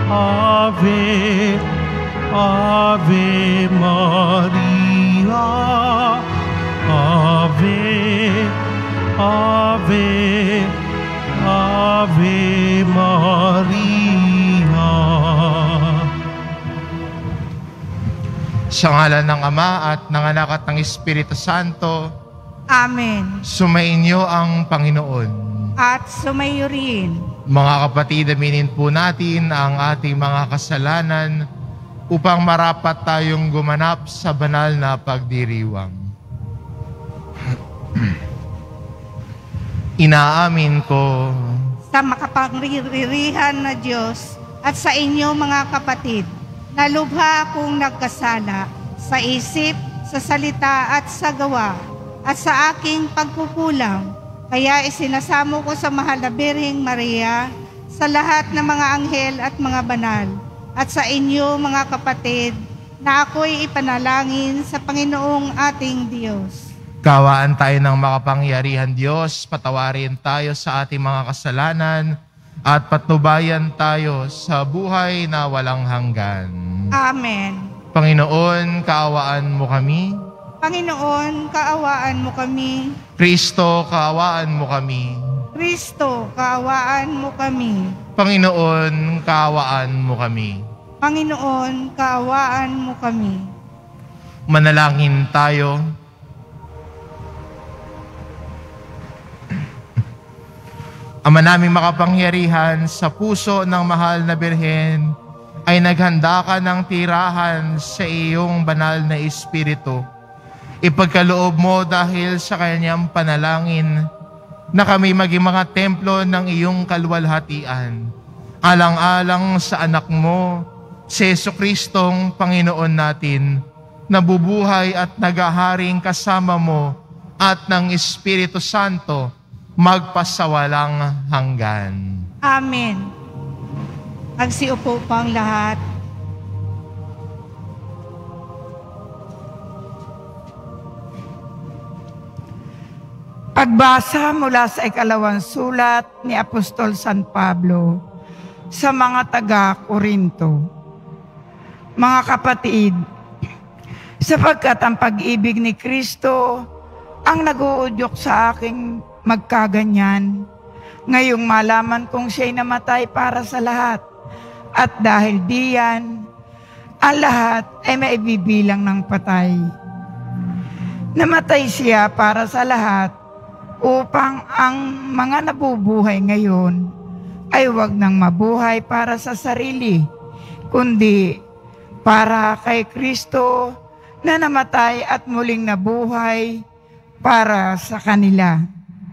Ave, Ave Maria, Ave, Ave, Ave Maria. Sa ngalan ng Ama at ng Anak at ng Espiritu Santo. Amen. Sumainyo ang Panginoon. At sumayo rin. Mga kapatid, aminin po natin ang ating mga kasalanan upang marapat tayong gumanap sa banal na pagdiriwang. Inaamin ko Sa makapangyarihan na Diyos at sa inyo mga kapatid, na lubha akong nagkasala sa isip, sa salita at sa gawa, at sa aking pagkukulang. Kaya isinasamo ko sa mahal na Birheng Maria, sa lahat ng mga anghel at mga banal, at sa inyo mga kapatid, na ako'y ipanalangin sa Panginoong ating Diyos. kawaan tayo ng makapangyarihan Diyos, patawarin tayo sa ating mga kasalanan, at patnubayan tayo sa buhay na walang hanggan. Amen. Panginoon, kaawaan mo kami. Panginoon, kaawaan mo kami. Kristo, kaawaan mo kami. Kristo, kaawaan mo kami. Panginoon, kaawaan mo kami. Panginoon, kaawaan mo kami. Manalangin tayo. Ama naming makapangyarihan, sa puso ng mahal na Birhen ay naghanda ka ng tirahan sa iyong banal na Espiritu. Ipagkaloob mo dahil sa kanyang panalangin na kami maging mga templo ng iyong kaluwalhatian. Alang-alang sa anak mo, si Jesucristong Panginoon natin, nabubuhay at naghaharing kasama mo at ng Espiritu Santo, magpasawalang hanggan. Amen. Magsiupo po ang lahat. Pagbasa mula sa ikalawang sulat ni Apostol San Pablo sa mga taga-Korinto. Mga kapatid, sapagkat ang pag-ibig ni Kristo ang nag-uudyok sa aking magkaganyan, ngayong malaman kong siya'y namatay para sa lahat, at dahil diyan, ang lahat ay maibibilang ng patay. Namatay siya para sa lahat, upang ang mga nabubuhay ngayon ay huwag nang mabuhay para sa sarili, kundi para kay Kristo na namatay at muling nabuhay para sa kanila.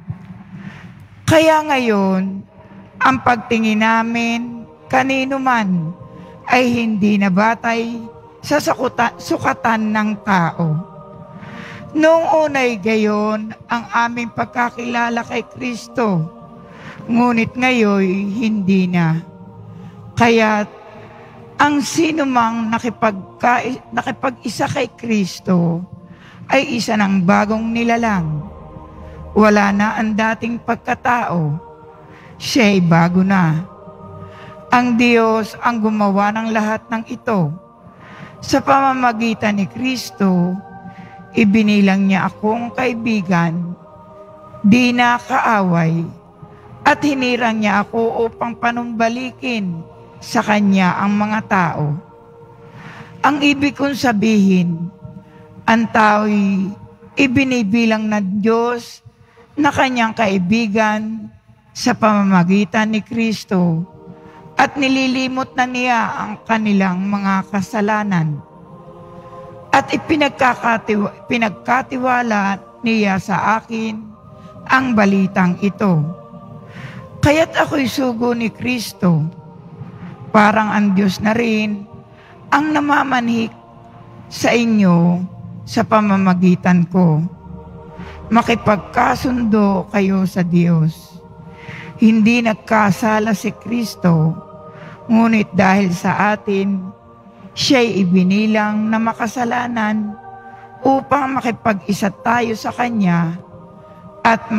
Kaya ngayon, ang pagtingin namin kanino man ay hindi nabatay sa sukatan ng tao. Noong unay gayon ang aming pagkakilala kay Kristo, ngunit ngayon hindi na. Kaya't ang sinumang nakipag-isa kay Kristo ay isa ng bagong nilalang. Wala na ang dating pagkatao, siya'y bago na. Ang Diyos ang gumawa ng lahat ng ito. Sa pamamagitan ni Kristo, ibinilang niya akong kaibigan, di na kaaway, at hinirang niya ako upang panumbalikin sa Kanya ang mga tao. Ang ibig kong sabihin, ang tao'y ibinibilang ng Diyos na Kanyang kaibigan sa pamamagitan ni Kristo, at nililimot na niya ang kanilang mga kasalanan. At pinagkatiwala niya sa akin ang balitang ito. Kaya't ako'y sugo ni Kristo, parang ang Diyos na rin ang namamanhik sa inyo sa pamamagitan ko. Makipagkasundo kayo sa Diyos. Hindi nagkasala si Kristo, ngunit dahil sa atin, siya'y ibinilang na makasalanan upang makipag-isa tayo sa Kanya at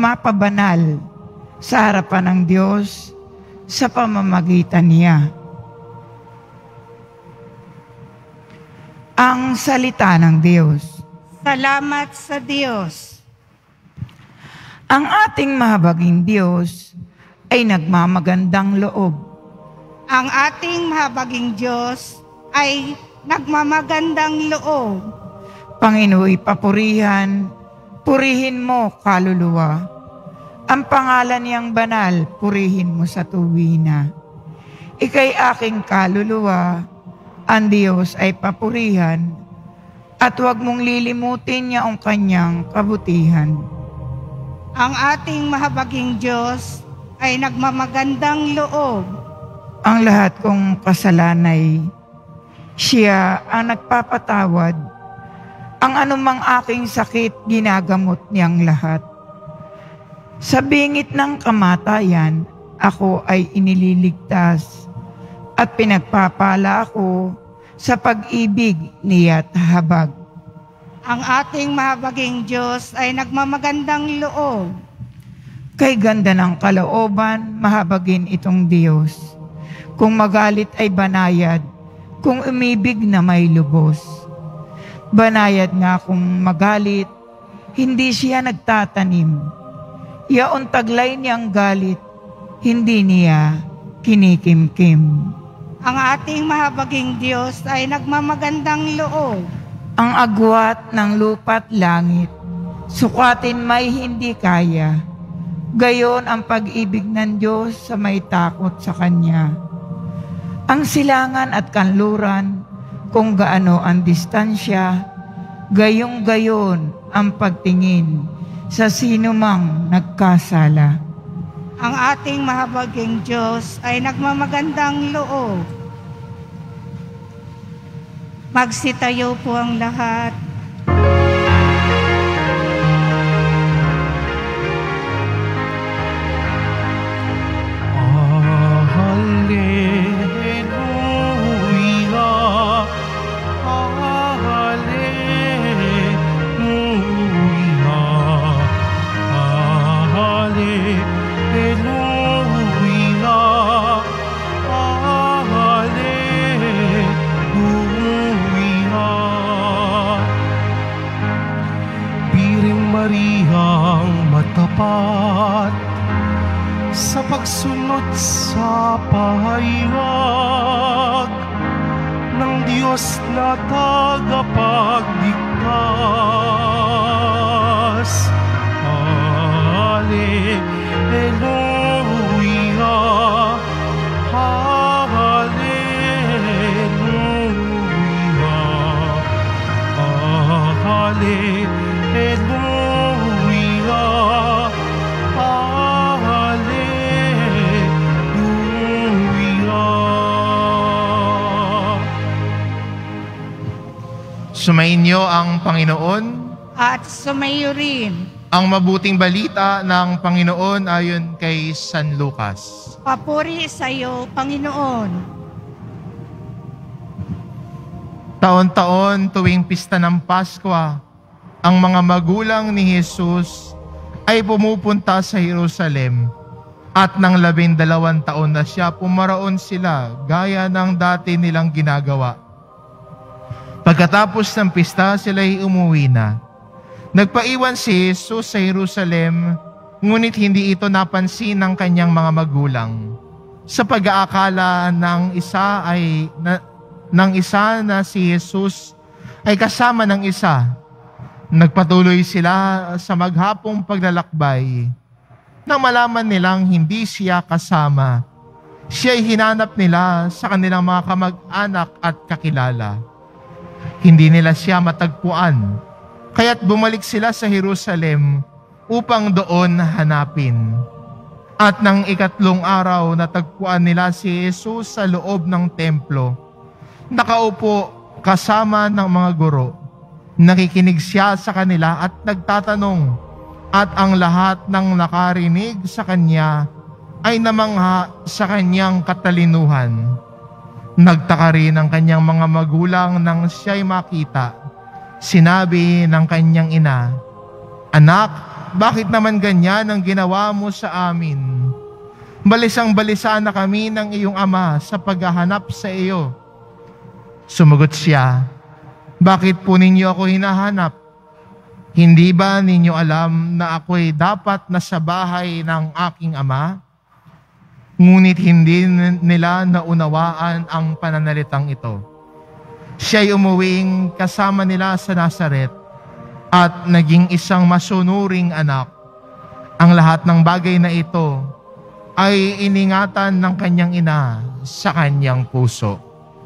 mapabanal sa harapan ng Diyos sa pamamagitan niya. Ang salita ng Diyos. Salamat sa Diyos. Ang ating mahabaging Diyos ay nagmamagandang loob. Ang ating mahabaging Diyos ay nagmamagandang loob. Panginooy papurihan, purihin mo kaluluwa. Ang pangalan niyang banal, purihin mo sa tuwina. Ika'y aking kaluluwa, ang Diyos ay papurihan, at huwag mong lilimutin niya ang kanyang kabutihan. Ang ating mahabaging Diyos ay nagmamagandang loob. Ang lahat kong kasalanay, siya ang nagpapatawad. Ang anumang aking sakit, ginagamot niyang lahat. Sa bingit ng kamatayan, ako ay inililigtas at pinagpapala ako sa pag-ibig niya't habag. Ang ating mahabaging Diyos ay nagmamagandang loob. Kay ganda ng kalooban, mahabagin itong Diyos. Kung magalit ay banayad, kung umibig na may lubos. Banayad nga kung magalit, hindi siya nagtatanim. Yaon taglay niyang galit, hindi niya kinikimkim. Ang ating mahabaging Diyos ay nagmamagandang loob. Ang agwat ng lupa't langit, sukatin may hindi kaya. Gayon ang pag-ibig ng Diyos sa may takot sa Kanya. Ang silangan at kanluran, kung gaano ang distansya, gayong-gayon ang pagtingin sa sino mang nagkasala. Ang ating mahabaging Diyos ay nagmamagandang loob. Magsitayo po ang lahat. Sa pagsunod sa pahayag ng Diyos na tagapagligtas. Hallelujah, hallelujah, hallelujah. Sumainyo ang Panginoon. At sumayo rin. Ang mabuting balita ng Panginoon ayon kay San Lucas. Papuri sa iyo, Panginoon. Taon-taon tuwing pista ng Pasko, ang mga magulang ni Jesus ay pumupunta sa Jerusalem. At nang 12 taon na siya, pumaraon sila gaya ng dati nilang ginagawa. Pagkatapos ng pista, sila'y umuwi na. Nagpaiwan si Jesus sa Jerusalem, ngunit hindi ito napansin ng kanyang mga magulang. Sa pag-aakala ng isa na si Jesus ay kasama ng isa, nagpatuloy sila sa maghapong paglalakbay. Nang malaman nilang hindi siya kasama, siya'y hinanap nila sa kanilang mga kamag-anak at kakilala. Hindi nila siya matagpuan, kaya't bumalik sila sa Jerusalem upang doon hanapin. At nang 3 araw natagpuan nila si Jesus sa loob ng templo, nakaupo kasama ng mga guro. Nakikinig siya sa kanila at nagtatanong, at ang lahat ng nakarinig sa kanya ay namangha sa kanyang katalinuhan. Nagtaka rin ang kanyang mga magulang nang siya'y makita. Sinabi ng kanyang ina, "Anak, bakit naman ganyan ang ginawa mo sa amin? Balisang-balisa na kami ng iyong ama sa paghahanap sa iyo." Sumagot siya, Bakit po ninyo ako hinahanap? Hindi ba ninyo alam na ako'y dapat nasa bahay ng aking ama? Ngunit hindi nila naunawaan ang pananalitang ito. Siya'y umuwing kasama nila sa Nazaret at naging isang masunuring anak. Ang lahat ng bagay na ito ay iningatan ng kanyang ina sa kanyang puso.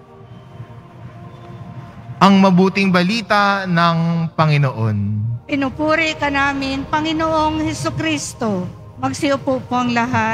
Ang mabuting balita ng Panginoon. Pinupuri ka namin, Panginoong Hesukristo. Magsiupo po ang lahat.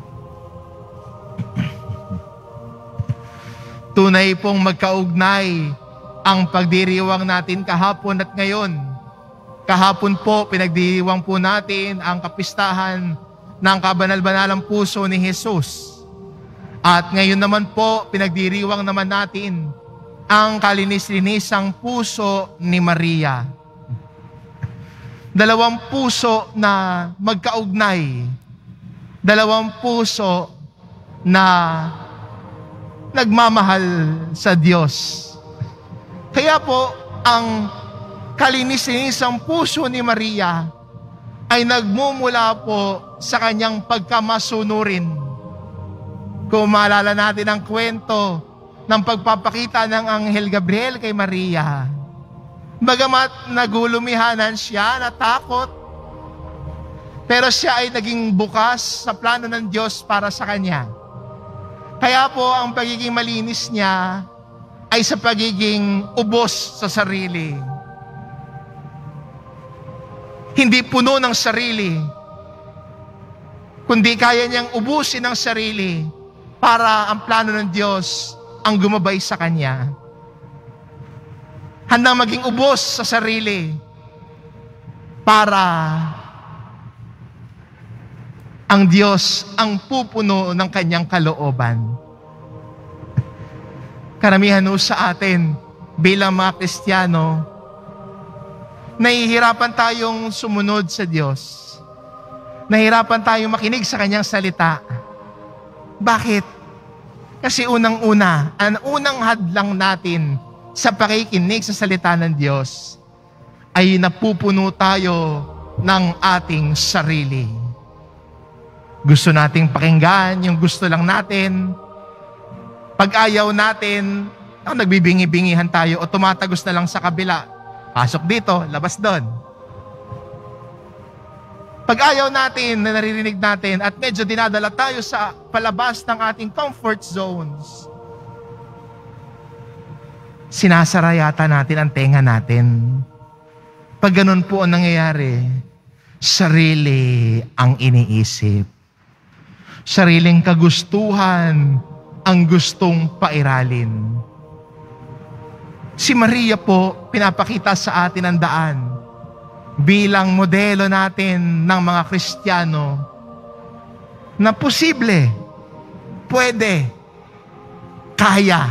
Tunay pong magkaugnay ang pagdiriwang natin kahapon at ngayon. Kahapon po, pinagdiriwang po natin ang kapistahan ng kabanal-banalang puso ni Jesus. At ngayon naman po, pinagdiriwang naman natin ang kalinis-linisang puso ni Maria. Dalawang puso na magkaugnay. Dalawang puso na nagmamahal sa Diyos. Kaya po, ang kalinis-linisang puso ni Maria ay nagmumula po sa kanyang pagkamasunurin. Kung maalala natin ang kwento ng pagpapakita ng Anghel Gabriel kay Maria, bagamat nagulumihanan siya, natakot, pero siya ay naging bukas sa plano ng Diyos para sa kanya. Kaya po ang pagiging malinis niya ay sa pagiging ubos sa sarili. Hindi puno ng sarili, kundi kaya niyang ubusin ang sarili para ang plano ng Diyos ang gumabay sa kanya. Handang maging ubos sa sarili para ang Diyos ang pupuno ng kanyang kalooban. Karamihan sa atin bilang mga Kristiyano, nahihirapan tayong sumunod sa Diyos. Nahihirapan tayong makinig sa kanyang salita. Bakit? Kasi unang-una, ang unang hadlang natin sa pakikinig sa salita ng Diyos ay napupuno tayo ng ating sarili. Gusto nating pakinggan yung gusto lang natin. Pag ayaw natin, nagbibingi-bingihan tayo o tumatagos na lang sa kabila. Pasok dito, labas doon. Pag ayaw natin na naririnig natin at medyo dinadala tayo sa palabas ng ating comfort zones, sinasara yata natin ang tenga natin. Pag ganun po ang nangyayari, sarili ang iniisip. Sariling kagustuhan ang gustong pairalin. Si Maria po, pinapakita sa atin ang daan bilang modelo natin ng mga Kristiyano na posible, pwede, kaya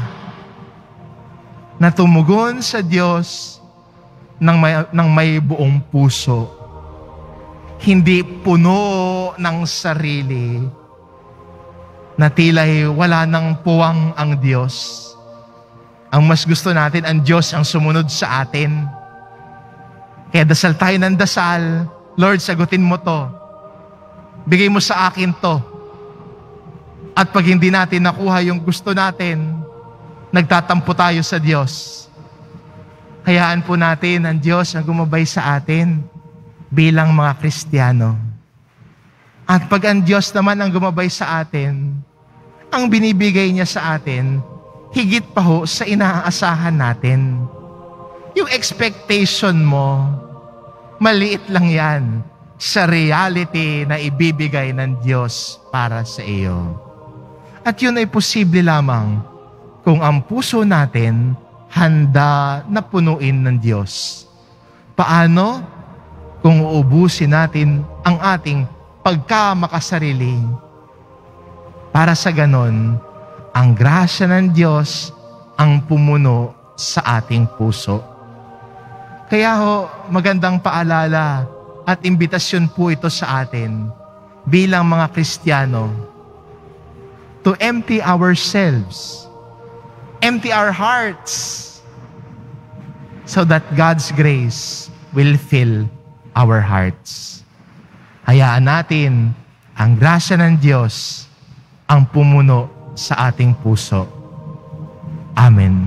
na tumugon sa Diyos ng may buong puso. Hindi puno ng sarili na tila'y wala nang puwang ang Diyos. Ang mas gusto natin, ang Diyos ang sumunod sa atin. Kaya dasal tayo ng dasal, Lord, sagutin mo to. Bigay mo sa akin to. At pag hindi natin nakuha yung gusto natin, nagtatampo tayo sa Diyos. Hayaan po natin ang Diyos ang gumabay sa atin bilang mga Kristiyano. At pag ang Diyos naman ang gumabay sa atin, ang binibigay niya sa atin, higit pa ho sa inaasahan natin. Yung expectation mo, maliit lang yan sa reality na ibibigay ng Diyos para sa iyo. At yun ay posible lamang kung ang puso natin handa na punuin ng Diyos. Paano? Kung uubusin natin ang ating pagkamakasarili. Para sa ganon, ang grasya ng Diyos ang pumuno sa ating puso. Kaya ho, magandang paalala at imbitasyon po ito sa atin bilang mga Kristiyano to empty ourselves, empty our hearts, so that God's grace will fill our hearts. Hayaan natin ang grasya ng Diyos ang pumuno sa ating puso. Amen.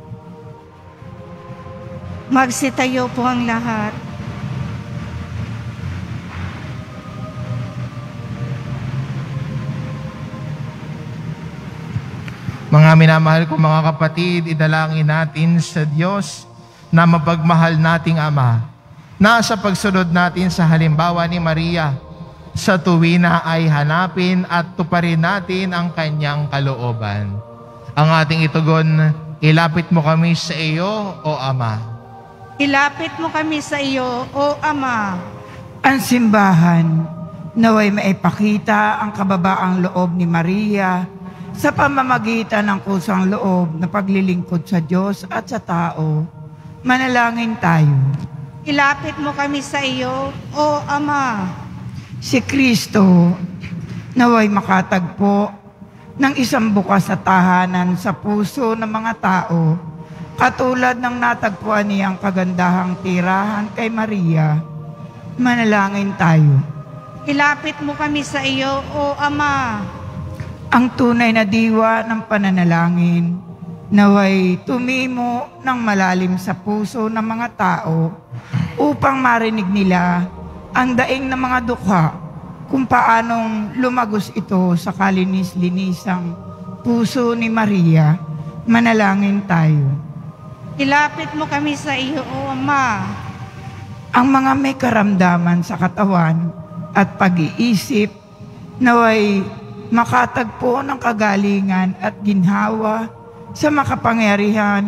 Magsitayo po ang lahat. Mga minamahal ko mga kapatid, idalangin natin sa Diyos na mapagmahal nating Ama, na sa pagsunod natin sa halimbawa ni Maria, sa tuwina ay hanapin at tuparin natin ang kanyang kalooban. Ang ating itugon, ilapit mo kami sa iyo, O Ama. Ilapit mo kami sa iyo, O Ama. Ang simbahan naway maipakita ang kababaang loob ni Maria sa pamamagitan ng kusang loob na paglilingkod sa Diyos at sa tao. Manalangin tayo. Ilapit mo kami sa iyo, O Ama. Si Kristo naway makatagpo ng isang bukas na tahanan sa puso ng mga tao, katulad ng natagpuan niyang kagandahang tirahan kay Maria. Manalangin tayo. Ilapit mo kami sa iyo, O Ama. Ang tunay na diwa ng pananalangin, naway tumimo ng malalim sa puso ng mga tao upang marinig nila ang daing ng mga dukha kung paanong lumagos ito sa kalinis-linisang puso ni Maria. Manalangin tayo. Ilapit mo kami sa iyo, O Ama. Ang mga may karamdaman sa katawan at pag-iisip naway makatagpo ng kagalingan at ginhawa sa makapangyarihan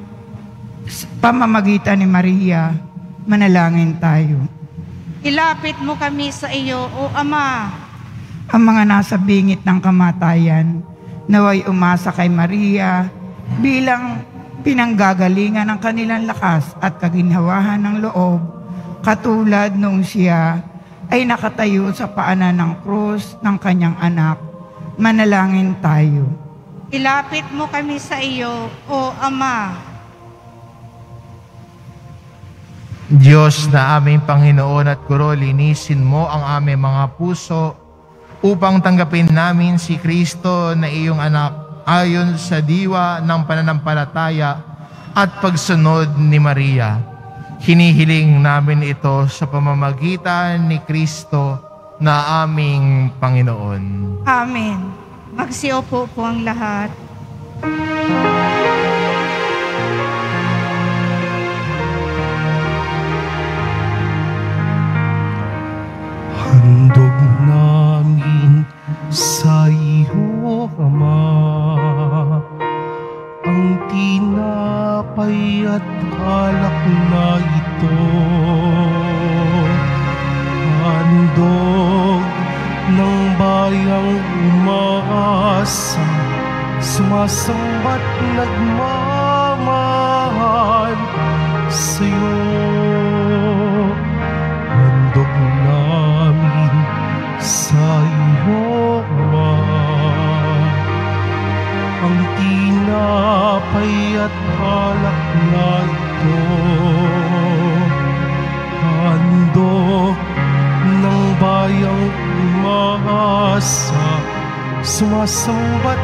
pamamagitan ni Maria. Manalangin tayo. Ilapit mo kami sa iyo, O Ama. Ang mga nasa bingit ng kamatayan naway umasa kay Maria bilang pinanggagalingan ng kanilang lakas at kaginhawahan ng loob, katulad nung siya ay nakatayo sa paanan ng krus ng kanyang anak. Manalangin tayo. Ilapit mo kami sa iyo, O Ama. Diyos na aming Panginoon at Guro, linisin mo ang aming mga puso upang tanggapin namin si Kristo na iyong anak ayon sa diwa ng pananampalataya at pagsunod ni Maria. Hinihiling namin ito sa pamamagitan ni Kristo na aming Panginoon. Amen. Magsiupo po ang lahat. Handog namin sa iyo, Ama, ang tinapay at alak na ito. Handog ng bayang umaasa, sumasamba't nagmamahal sa'yo. Handog namin sa iyo, Ama, ang tinapay at alak na ito. Handog ng bayang umaasa, sumasamba't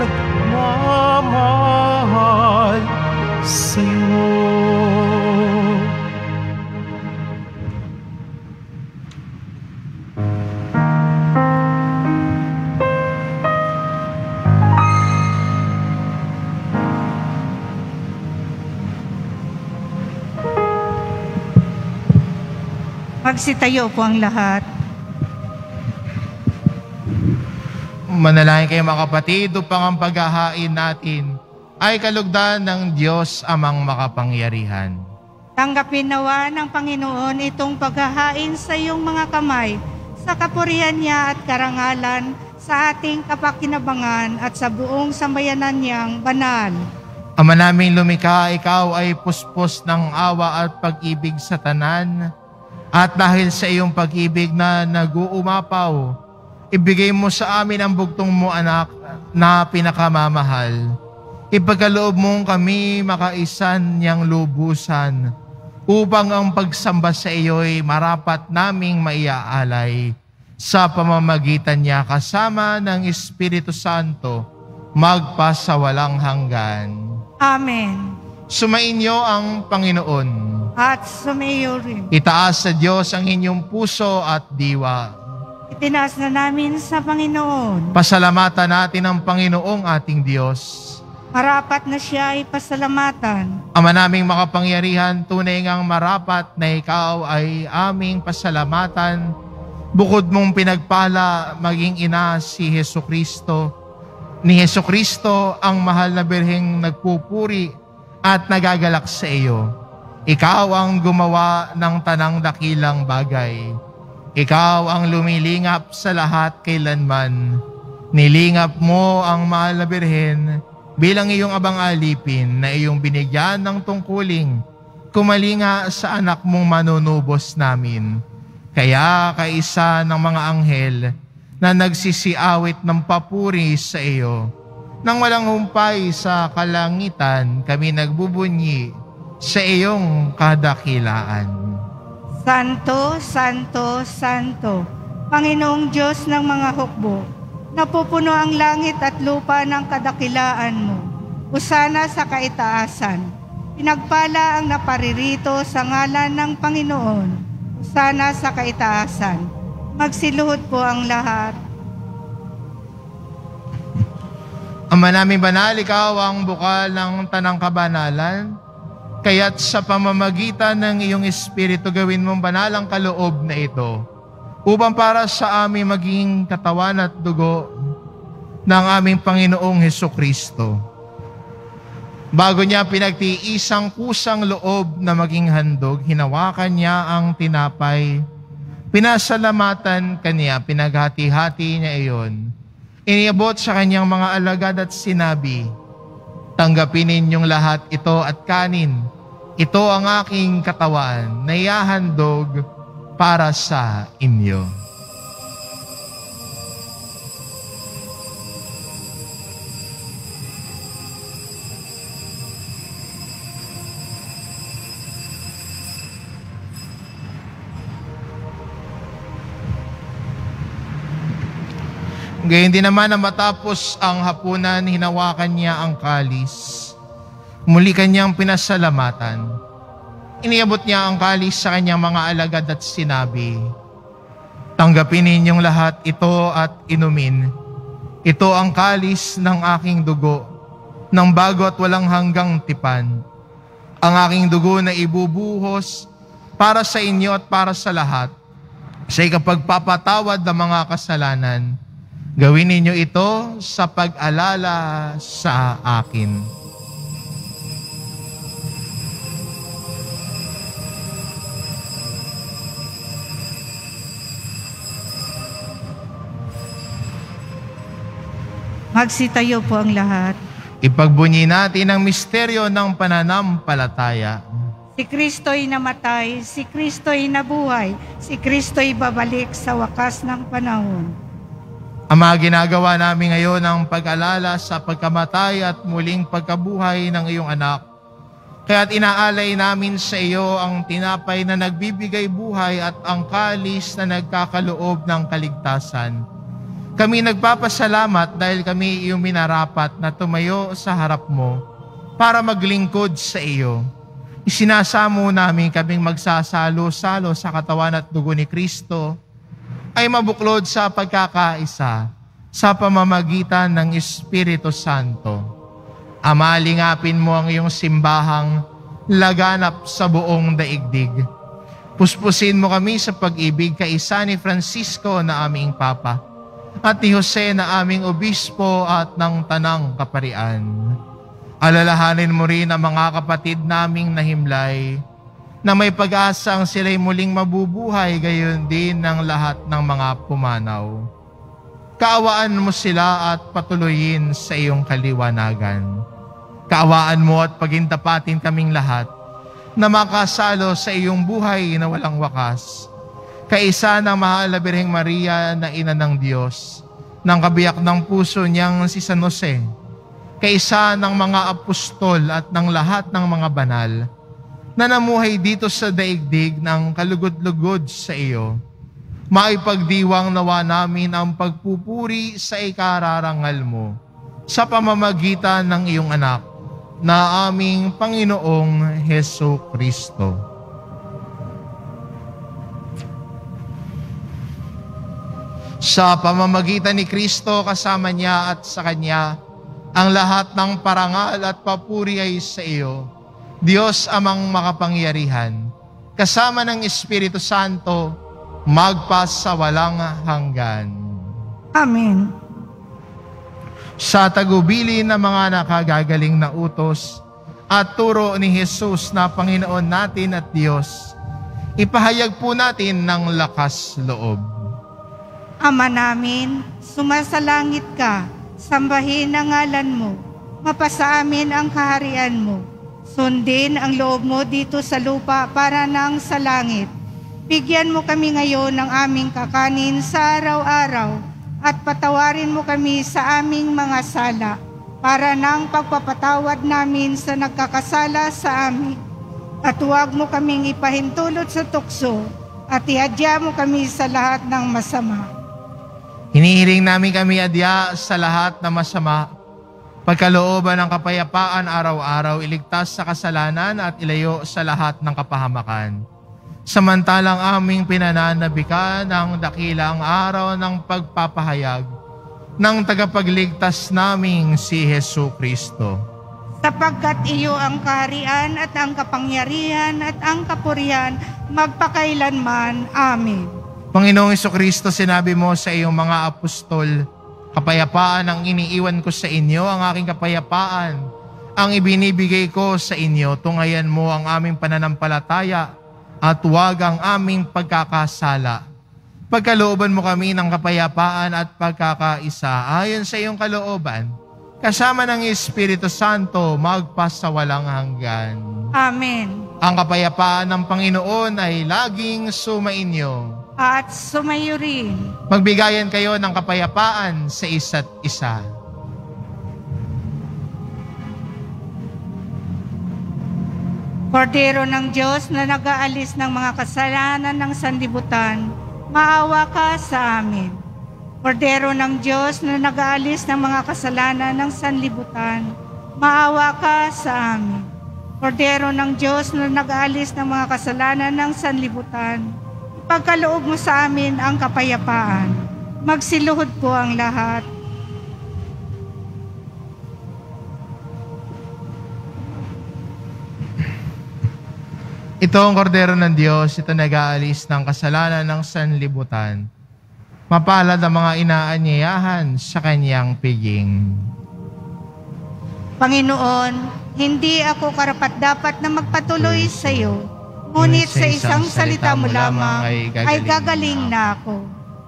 nagmamahal sa'yo. Magsitayo po ang lahat. Manalangin kayo mga kapatid upang ang paghahain natin ay kalugdan ng Diyos amang makapangyarihan. Tanggapin nawa ng Panginoon itong paghahain sa iyong mga kamay, sa kapurihan niya at karangalan, sa ating kapakinabangan at sa buong sambayanan niyang banal. Ama naming lumikha, ikaw ay puspos ng awa at pag-ibig sa tanan. At dahil sa iyong pag-ibig na nag-uumapaw, ibigay mo sa amin ang bugtong mo, anak, na pinakamamahal. ipagkaloob mong kami makaisan niyang lubusan upang ang pagsamba sa iyo'y marapat naming maiaalay sa pamamagitan niya kasama ng Espiritu Santo magpasawalang hanggan. Amen. Sumainyo ang Panginoon. At sumayo rin. Itaas sa Diyos ang inyong puso at diwa. Itinaas na namin sa Panginoon. Pasalamatan natin ang Panginoong ating Diyos. Marapat na siya ay pasalamatan. Ama naming makapangyarihan, tunay ngang marapat na ikaw ay aming pasalamatan. Bukod mong pinagpala maging ina si Jesucristo. Ni Jesucristo ang mahal na birheng nagpupuri at nagagalak sa iyo. Ikaw ang gumawa ng tanang dakilang bagay. Ikaw ang lumilingap sa lahat kailanman. Nilingap mo ang mahal na birhen bilang iyong abang alipin na iyong binigyan ng tungkuling kumalinga sa anak mong manunubos namin. Kaya kaisa ng mga anghel na nagsisiawit ng papuri sa iyo, nang walang humpay sa kalangitan kami nagbubunyi sa iyong kadakilaan. Santo, Santo, Santo, Panginoong Diyos ng mga hukbo, napupuno ang langit at lupa ng kadakilaan mo. Hosana sa kaitaasan. Pinagpala ang naparirito sa ngalan ng Panginoon. Hosana sa kaitaasan. Magsiluhod po ang lahat. Ama naming banal, ikaw ang bukal ng tanang kabanalan. Kaya't sa pamamagitan ng iyong Espiritu gawin mong banal ang kaloob na ito upang para sa amin maging katawan at dugo ng aming Panginoong Hesukristo. Bago niya pinagtiisang kusang loob na maging handog, hinawakan niya ang tinapay. Pinasalamatan kaniya, pinaghati-hati niya iyon. Iniabot sa kanyang mga alagad at sinabi, "Tanggapin ninyong lahat ito at kanin. Ito ang aking katawan na ihahandog para sa inyo." Gayon din naman na matapos ang hapunan, hinawakan niya ang kalis. Muli kanyang pinasalamatan. Iniabot niya ang kalis sa kanyang mga alagad at sinabi, "Tanggapin ninyong lahat ito at inumin. Ito ang kalis ng aking dugo, ng bago at walang hanggang tipan. Ang aking dugo na ibubuhos para sa inyo at para sa lahat, sa ikapagpapatawad ng mga kasalanan. Gawin ninyo ito sa pag-alala sa akin." Magsitayo po ang lahat. Ipagbunyi natin ang misteryo ng pananampalataya. Si Kristo'y namatay, si Kristo'y nabuhay, si Kristo'y babalik sa wakas ng panahon. Ama, ginagawa namin ngayon ang pag-alala sa pagkamatay at muling pagkabuhay ng iyong anak. Kaya't inaalay namin sa iyo ang tinapay na nagbibigay buhay at ang kalis na nagkakaloob ng kaligtasan. Kami nagpapasalamat dahil kami iyong minarapat na tumayo sa harap mo para maglingkod sa iyo. Isinasamo namin kaming magsasalo-salo sa katawan at dugo ni Kristo ay mabuklod sa pagkakaisa sa pamamagitan ng Espiritu Santo. Ama, lingapin mo ang iyong simbahang laganap sa buong daigdig. Puspusin mo kami sa pag-ibig kaisa ni Francisco na aming Papa at ni Jose na aming Obispo at ng Tanang Kaparian. Alalahanin mo rin ang mga kapatid naming nahimlay na may pag-asang sila'y muling mabubuhay, gayon din ng lahat ng mga pumanaw. Kaawaan mo sila at patuloyin sa iyong kaliwanagan. Kaawaan mo at pagintapatin kaming lahat na makasalo sa iyong buhay na walang wakas. Kaisa ng mahal na Birheng Maria na Ina ng Diyos, ng kabiyak ng puso niyang si San Jose, kaisa ng mga apostol at ng lahat ng mga banal na namuhay dito sa daigdig ng kalugod-lugod sa iyo, maipagdiwang nawa namin ang pagpupuri sa ikararangal mo sa pamamagitan ng iyong anak na aming Panginoong Hesu Kristo. Sa pamamagitan ni Kristo, kasama niya at sa Kanya, ang lahat ng parangal at papuri ay sa iyo, Diyos amang makapangyarihan, kasama ng Espiritu Santo, magpas sa walang hanggan. Amen. Sa tagubilin ng mga nakagagaling na utos at turo ni Jesus na Panginoon natin at Diyos, ipahayag po natin ng lakas loob. Ama namin, sumasalangit ka, sambahin ang ngalan mo, mapasa amin ang kaharian mo. Sundin ang loob mo dito sa lupa para nang sa langit. Bigyan mo kami ngayon ng aming kakanin sa araw-araw at patawarin mo kami sa aming mga sala para nang pagpapatawad namin sa nagkakasala sa amin. At huwag mo kaming ipahintulot sa tukso at iadya mo kami sa lahat ng masama. Hinihiling namin kami adya sa lahat ng masama, pagkalooban ng kapayapaan araw-araw, iligtas sa kasalanan at ilayo sa lahat ng kapahamakan. Samantalang aming pinananabikan ang dakilang araw ng pagpapahayag ng tagapagligtas naming si Hesu Kristo. Sapagkat iyo ang kaharian at ang kapangyarihan at ang kapurihan magpakailanman. Amen. Panginoong Jesucristo, sinabi mo sa iyong mga apostol, kapayapaan ang iniiwan ko sa inyo, ang aking kapayapaan ang ibinibigay ko sa inyo. Tungayan mo ang aming pananampalataya at huwag ang aming pagkakasala. Pagkalooban mo kami ng kapayapaan at pagkakaisa ayon sa iyong kalooban, kasama ng Espiritu Santo, magpas sa walang hanggan. Amen. Ang kapayapaan ng Panginoon ay laging sumainyo. At sumayo rin. Magbigayan kayo ng kapayapaan sa isa't isa. Kordero ng Diyos na nag-aalis ng mga kasalanan ng sanlibutan, maawa ka sa amin. Kordero ng Diyos na nag-aalis ng mga kasalanan ng sanlibutan, maawa ka sa amin. Kordero ng Diyos na nag-aalis ng mga kasalanan ng sanlibutan, pagkaloob mo sa amin ang kapayapaan. Magsiluhod po ang lahat. Ito ang kordero ng Diyos, ito nag-aalis ng kasalanan ng sanlibutan. Mapalad ang mga inaanyayahan sa kanyang piging. Panginoon, hindi ako karapat-dapat na magpatuloy sa iyo. Ngunit sa isang salita mo lamang ay gagaling na ako.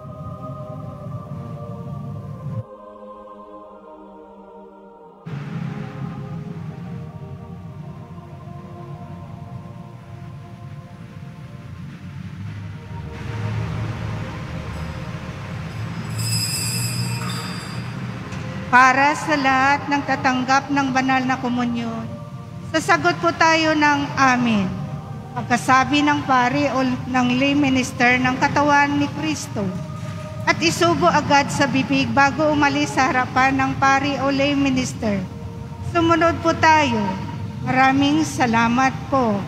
Para sa lahat ng tatanggap ng banal na komunyon, sasagot po tayo ng amen. Pagkasabi ng pari o ng lay minister ng katawan ni Kristo, at isubo agad sa bibig bago umalis sa harapan ng pari o lay minister. Sumunod po tayo. Maraming salamat po.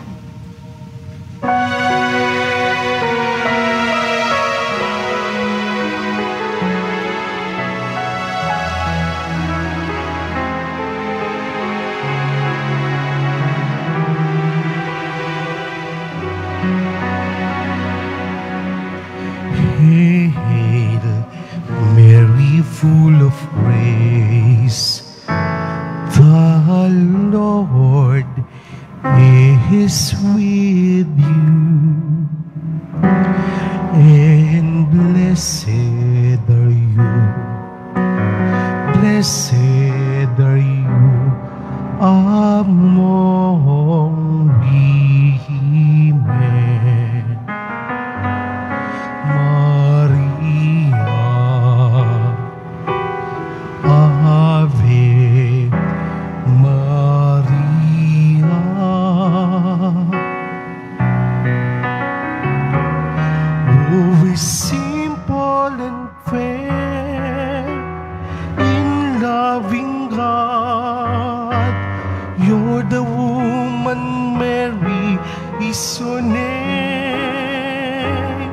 Hail, Mary, full of grace, the Lord is with you, and blessed are you, among women. Maria, Ave is your name.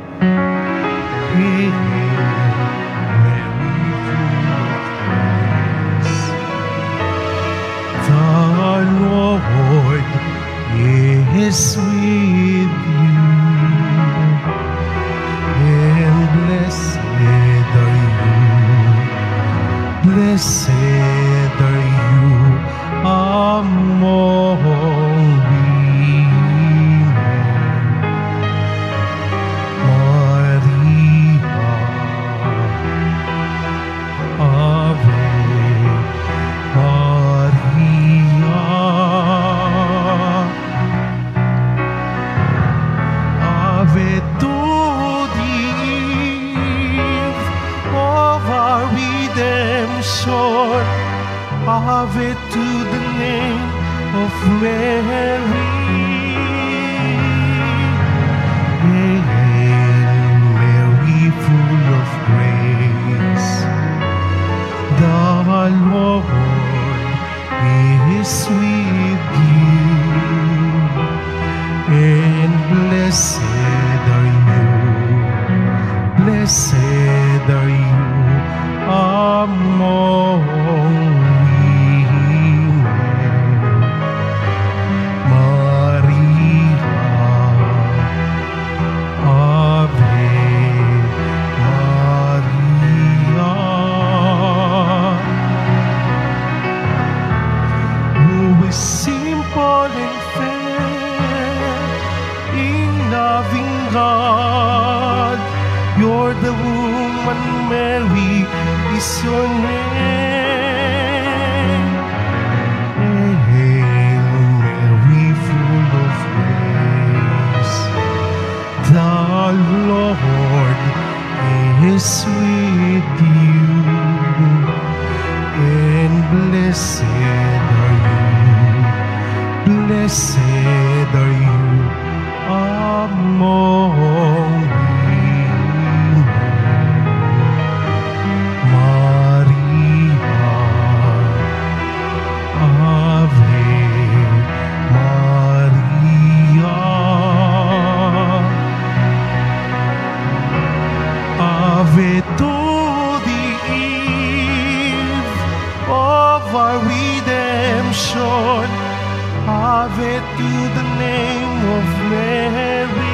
Hail, Mary, full of grace. The Lord is with you, and blessed are you, blessed are you among women. Maria, Ave Maria, Ave to the eve of our redemption, Ave to the name of Mary. Hail Mary, full of grace, the Lord is with you, and blessed are you, blessed are you among women. Maria, Ave Maria, who is simple and fair in loving God. You're the woman, Mary is your name. Hail Mary, full of grace, the Lord is with you, and blessed are you, blessed are you among women. Maria, Ave Maria, Ave to the eve of our redemption, Ave to the name of Mary.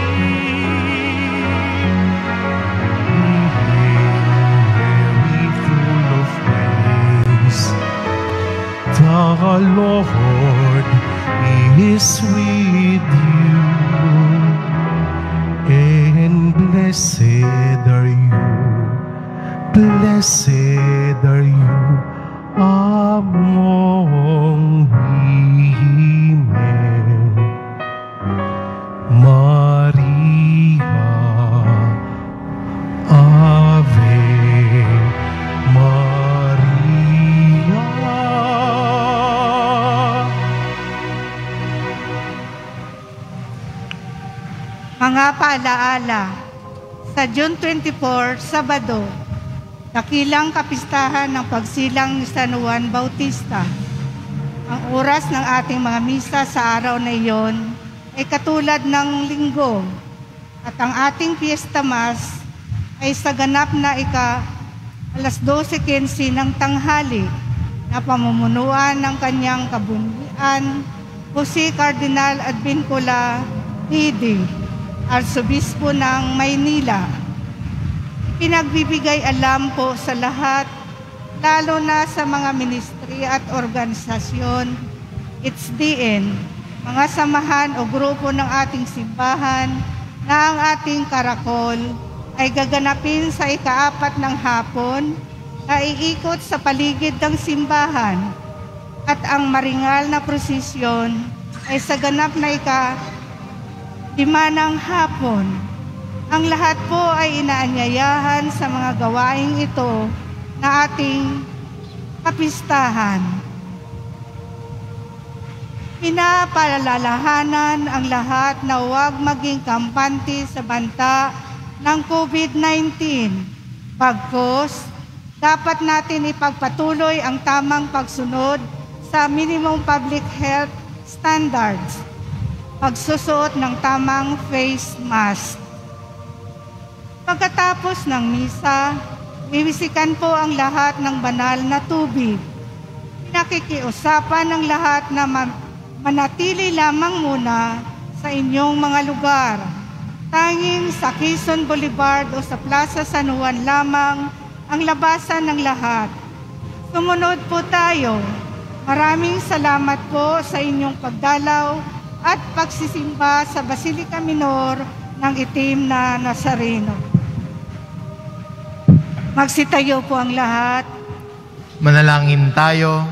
Mary, full of grace, the Lord is with you, and blessed are you, blessed are you among women. Maria, Ave Maria. Mga paalaala, sa June 24, Sabado, dakilang kapistahan ng pagsilang ni San Juan Bautista. Ang oras ng ating mga misa sa araw na iyon ay katulad ng linggo, at ang ating Fiesta Mass ay sa ganap na alas 12:15 ng tanghali na pamumunuan ng kanyang kabundian, Jose Cardinal Advincula Hidi, Arsobispo ng Maynila. Pinagbibigay alam po sa lahat, lalo na sa mga ministry at organisasyon, HDN, mga samahan o grupo ng ating simbahan na ang ating karakol ay gaganapin sa ika-4 ng hapon na iikot sa paligid ng simbahan, at ang maringal na prosesyon ay sa ganap na ika-5 ng hapon. Ang lahat po ay inaanyayahan sa mga gawaing ito na ating kapistahan. Pinapaalalahanan ang lahat na huwag maging kampante sa banta ng COVID-19. Bagkus, dapat natin ipagpatuloy ang tamang pagsunod sa minimum public health standards. pagsusuot ng tamang face mask. Pagkatapos ng misa, wiwisikan po ang lahat ng banal na tubig. Pinakikiusapan ng lahat na manatili lamang muna sa inyong mga lugar. Tanging sa Quezon Boulevard o sa Plaza San Juan lamang ang labasan ng lahat. Sumunod po tayo. Maraming salamat po sa inyong pagdalaw at pagsisimba sa Basilica Minor ng Itim na Nazareno. Magsitayo po ang lahat. Manalangin tayo.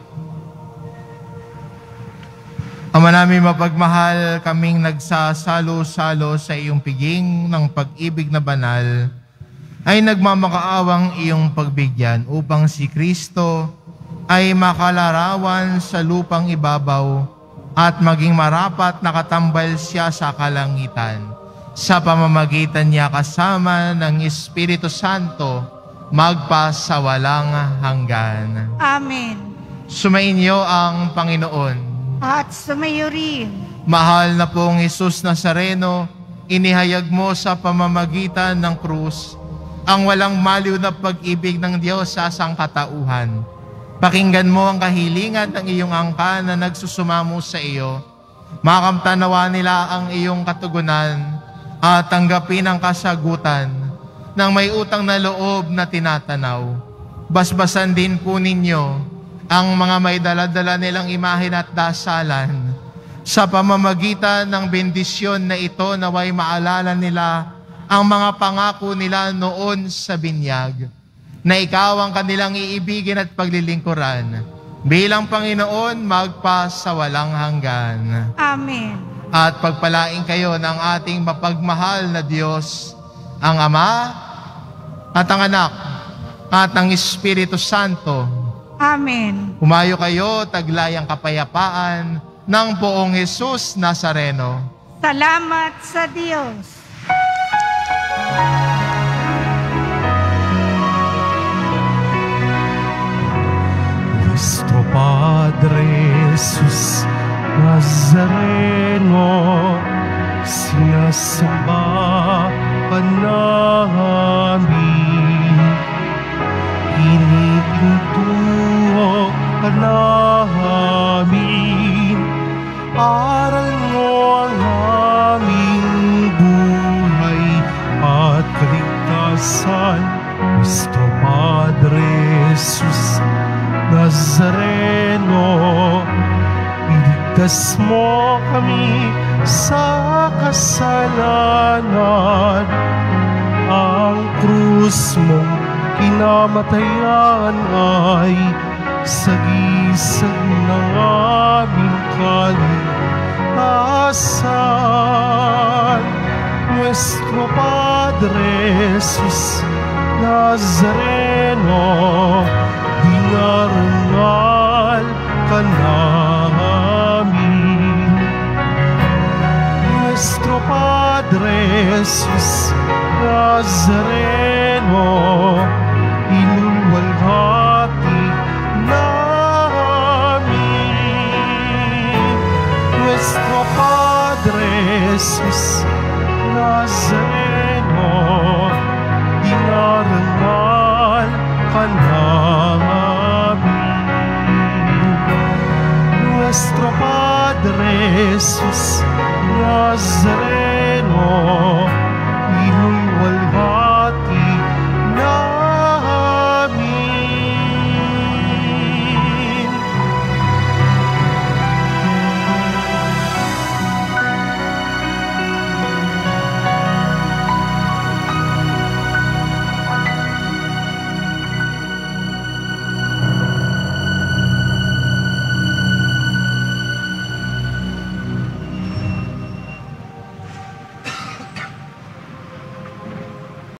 Ama namin mapagmahal, kaming nagsasalo-salo sa iyong piging ng pag-ibig na banal, ay nagmamakaawang iyong pagbigyan upang si Kristo ay makalarawan sa lupang ibabaw at maging marapat nakatambal siya sa kalangitan. Sa pamamagitan niya kasama ng Espiritu Santo, magpasawalang hanggan. Amen. Sumainyo ang Panginoon. At sumayo rin. Mahal na pong Jesus Nazareno, inihayag mo sa pamamagitan ng krus ang walang maliw na pag-ibig ng Diyos sa sangkatauhan. Pakinggan mo ang kahilingan ng iyong angkan na nagsusumamo sa iyo. Makamtanawa nila ang iyong katugunan at tanggapin ang kasagutan ng may utang na loob na tinatanaw. Basbasan din po ninyo ang mga may dala-dala nilang imahen at dasalan. Sa pamamagitan ng bendisyon na ito, naway maalala nila ang mga pangako nila noon sa binyag, na ikaw ang kanilang iibigin at paglilingkuran. Bilang Panginoon, magpasawalang hanggan. Amen. At pagpalain kayo ng ating mapagmahal na Diyos, ang Ama at ang Anak at ang Espiritu Santo. Amen. Humayo kayo, taglayang kapayapaan ng Poong Jesus Nazareno. Salamat sa Diyos. Nuestro Padre Jesus Nazareno, sinasamba ka namin, iniintuho ka namin, aral mo ang aming buhay at kaligtasan. Nuestro Padre Jesus Nazareno, iligtas mo kami sa kasalanan. Ang krus mong kinamatayan ay sagisag ng aming kaligtasan. Nuestro Padre Jesus Nazareno, dinarangal ka namin. Nuestro Padre Jesus Nazareno, iluwalhati namin. Nuestro Padre Jesus Nazareno, dinarangal ka namin.